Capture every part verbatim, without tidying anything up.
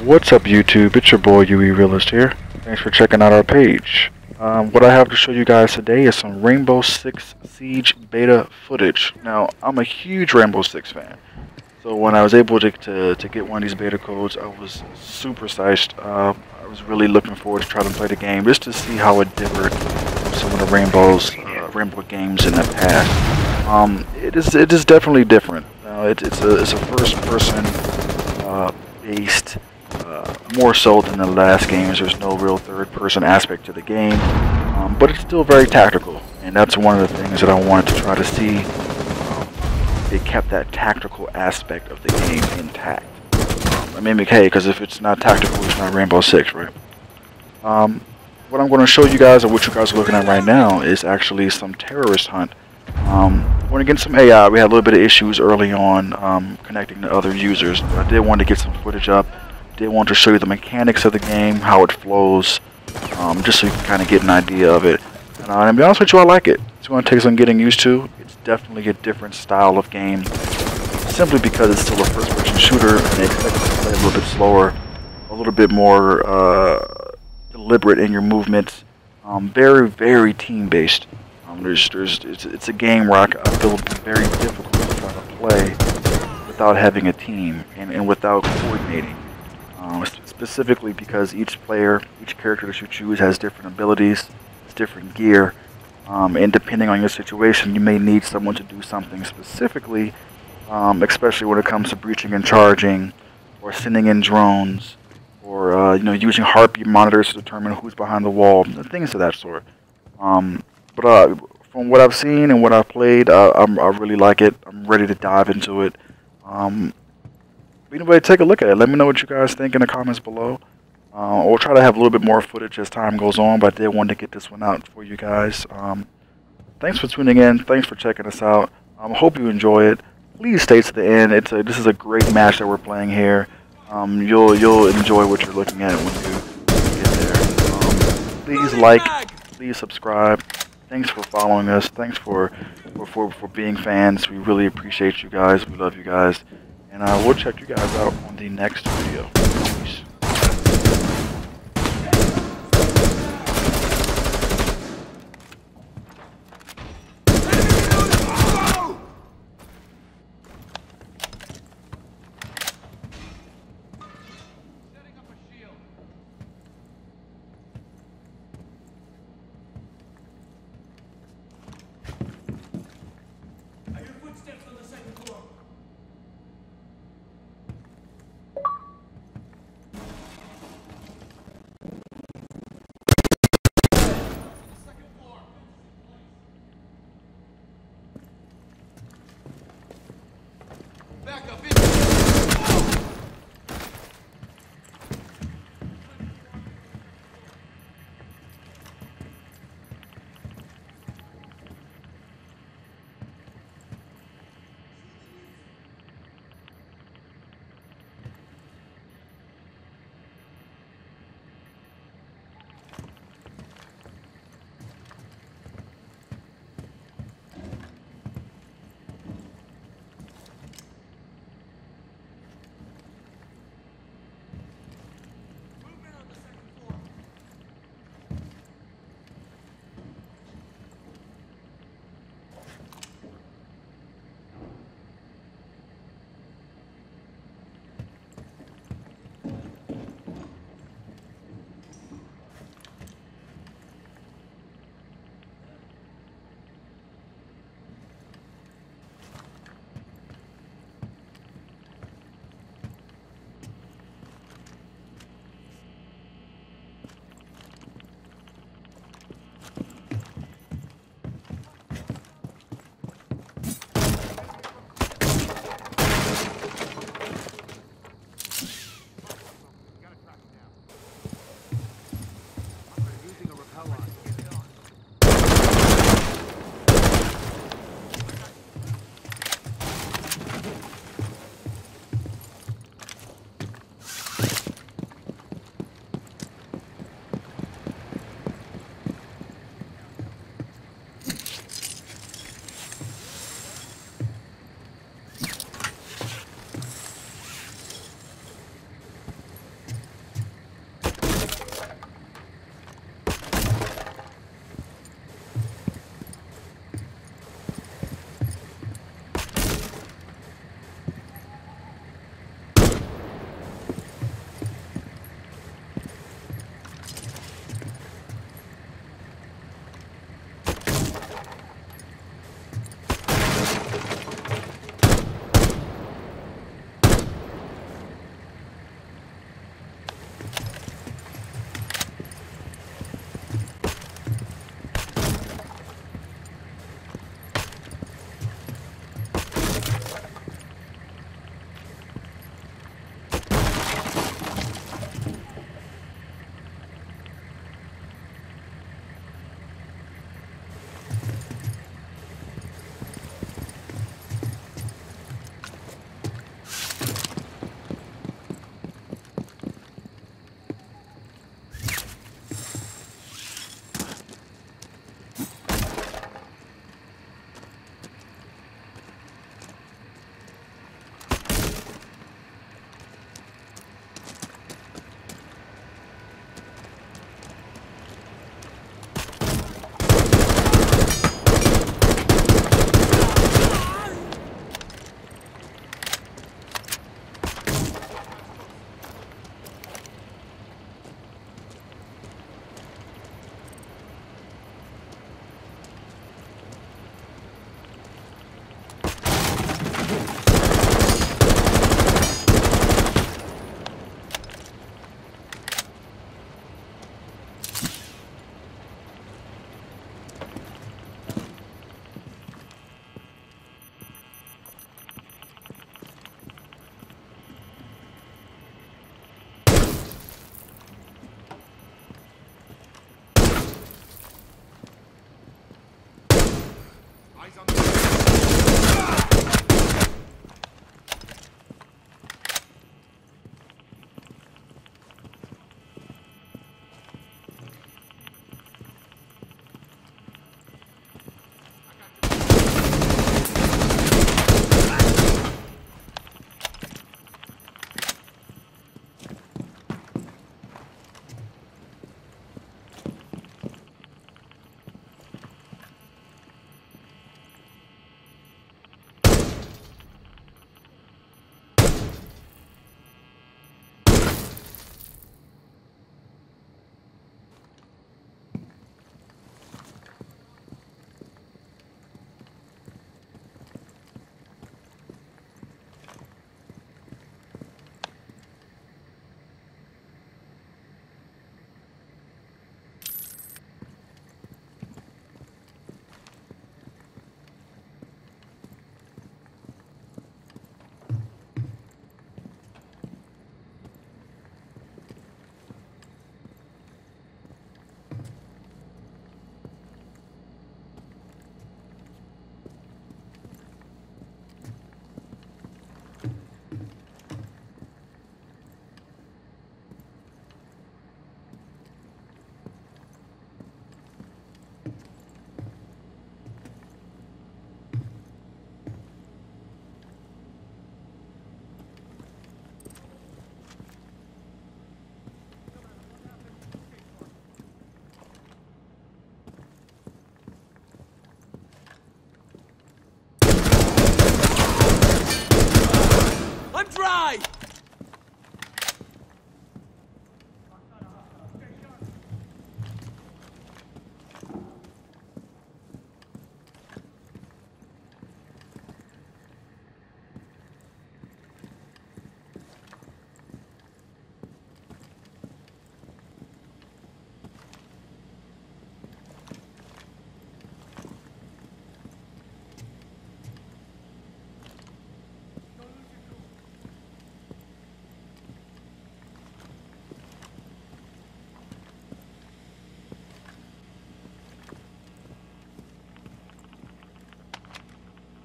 What's up YouTube, it's your boy U E Realist here. Thanks for checking out our page. Um, what I have to show you guys today is some Rainbow Six Siege beta footage. Now, I'm a huge Rainbow Six fan. So when I was able to, to, to get one of these beta codes, I was super psyched. Uh, I was really looking forward to trying to play the game just to see how it differed from some of the Rainbows, uh, Rainbow games in the past. Um, it is it is definitely different. Uh, it, it's a it's a first-person uh, based. Uh, more so than the last games. There's no real third-person aspect to the game, um, but it's still very tactical, and that's one of the things that I wanted to try to see. Um, it kept that tactical aspect of the game intact. Um, I mean, hey, because if it's not tactical, it's not Rainbow Six, right? Um, what I'm going to show you guys, and what you guys are looking at right now, is actually some terrorist hunt. Um, when against some A I, we had a little bit of issues early on um, connecting to other users, but I did want to get some footage up. Did want to show you the mechanics of the game, how it flows, um, just so you can kind of get an idea of it. And uh, to be honest with you, I like it. It's going to take some getting used to. It's definitely a different style of game, simply because it's still a first-person shooter, and they expect you to play a little bit slower, a little bit more uh, deliberate in your movements. Um, very, very team-based. Um, there's, there's, it's, it's a game where I, I feel it's very difficult to try to play without having a team and, and without coordinating. Um, specifically because each player, each character that you choose has different abilities, has different gear, um, and depending on your situation, you may need someone to do something specifically, um, especially when it comes to breaching and charging, or sending in drones, or uh, you know, using heartbeat monitors to determine who's behind the wall, things of that sort. Um, but uh, from what I've seen and what I've played, uh, I'm, I really like it. I'm ready to dive into it. Um, Anyway, take a look at it. Let me know what you guys think in the comments below. Uh, we'll try to have a little bit more footage as time goes on, but I did want to get this one out for you guys. Um, thanks for tuning in. Thanks for checking us out. I um, hope you enjoy it. Please stay to the end. It's a, this is a great match that we're playing here. Um, you'll you'll enjoy what you're looking at when you get there. Um, please like, please subscribe. Thanks for following us. Thanks for for, for for being fans. We really appreciate you guys. We love you guys. And uh, we'll check you guys out on the next video. Peace.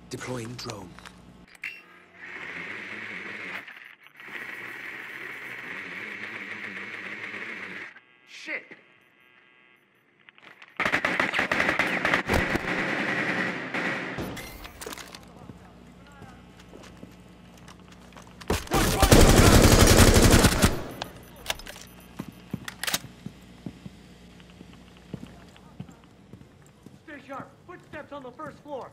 Deploying drone. Shit! Stay sharp. Footsteps on the first floor.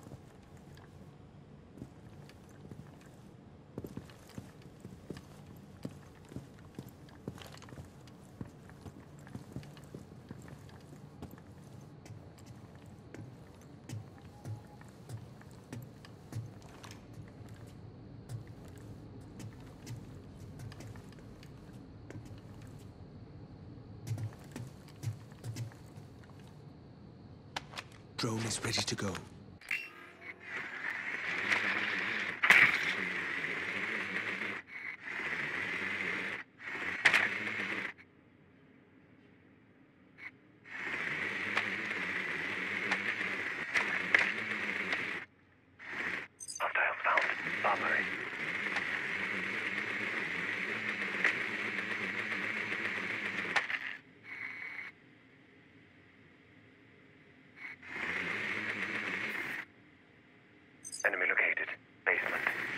Drone is ready to go. Hostile found. Bombery. Enemy located. Basement.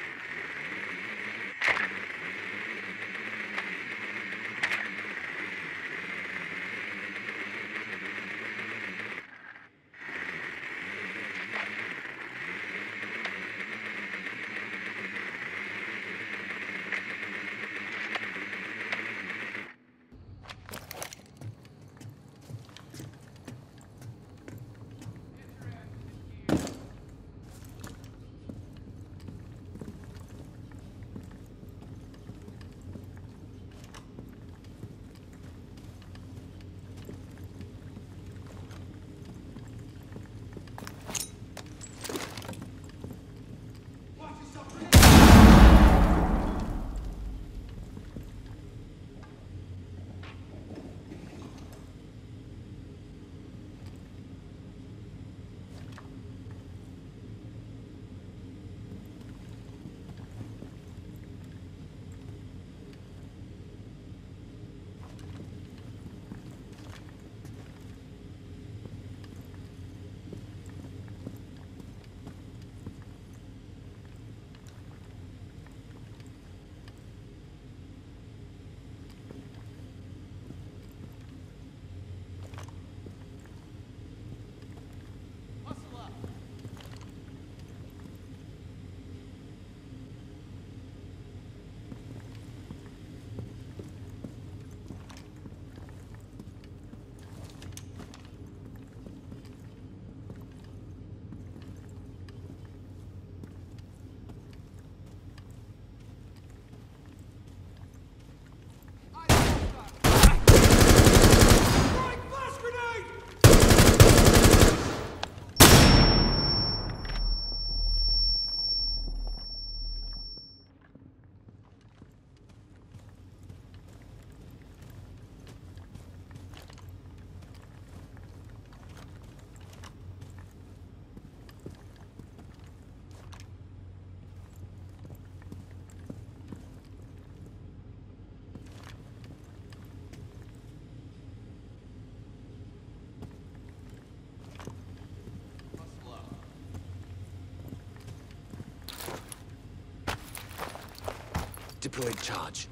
Deploying charge.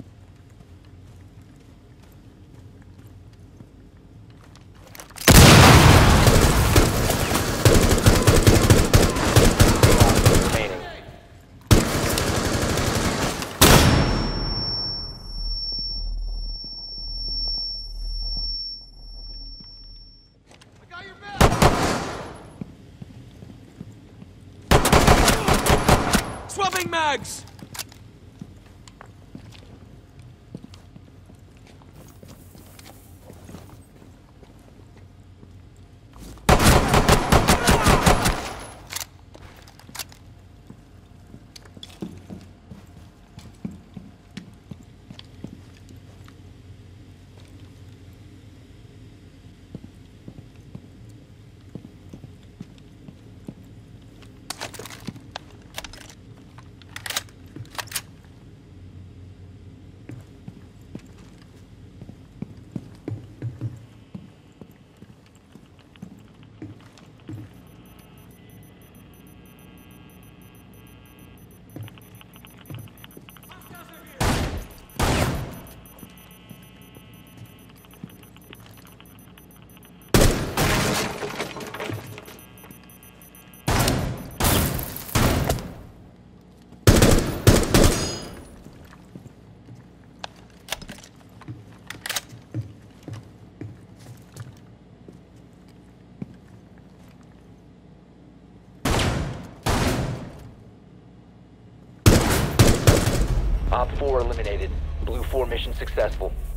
Swapping mags! Op four eliminated. Blue four mission successful.